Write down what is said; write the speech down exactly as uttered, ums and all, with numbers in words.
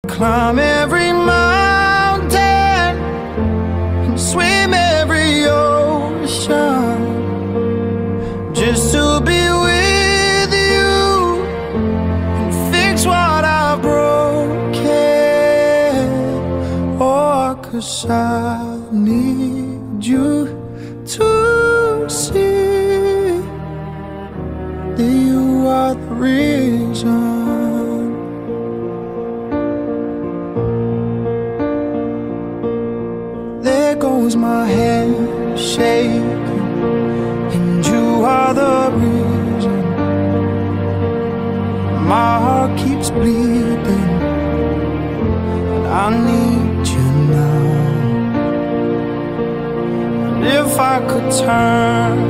Climb every mountain and swim every ocean just to be with you and fix what I've broken. Oh, 'cause I need you to see that you are the reason. There goes my hand shaking, and you are the reason. My heart keeps bleeding, and I need you now. And if I could turn